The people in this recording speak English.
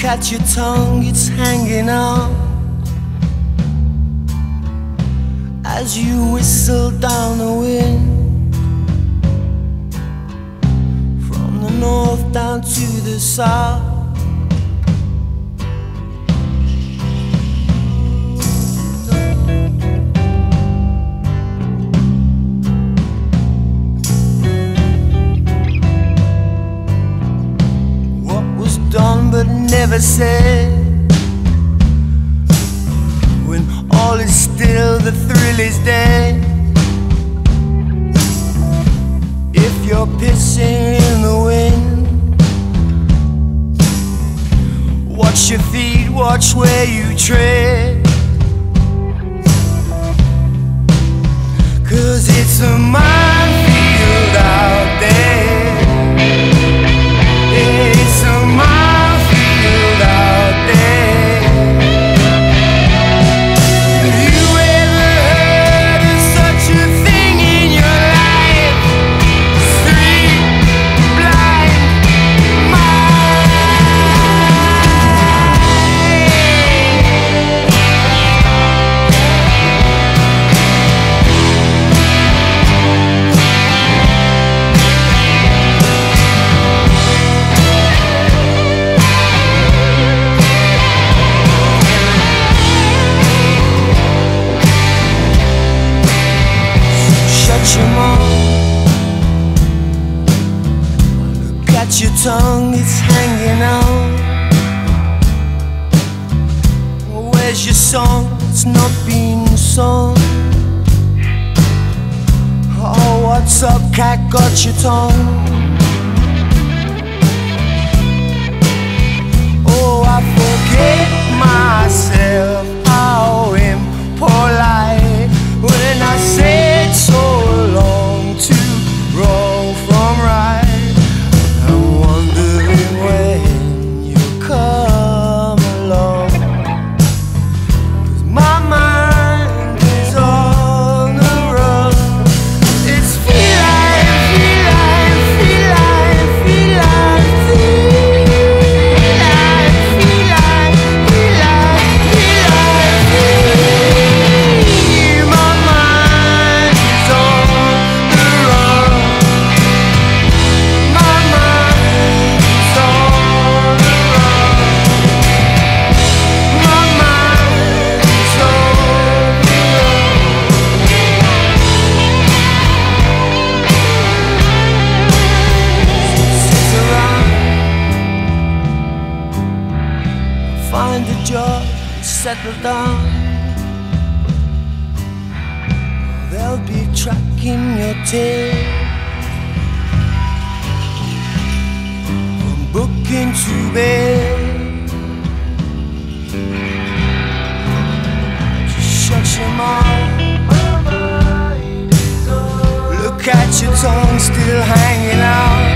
at your tongue, it's hanging out as you whistle down the wind, from the north down to the south. Done but never said. When all is still, the thrill is dead. If you're pissing in the wind, watch your feet, watch where you tread, 'cause it's a minefield out there. It's a minefield out there. Have you ever heard of such a thing in your life? Three blind your mouth. Look at your tongue, it's hanging out. Where's your song? It's not been sung. Oh, what's up, cat? Got your tongue? Oh, I forget myself. How impolite when I said so. Find a job and settle down. There'll be a track in your tail, from booking to bed. Just shut your mouth. Look at your tongue still hanging out.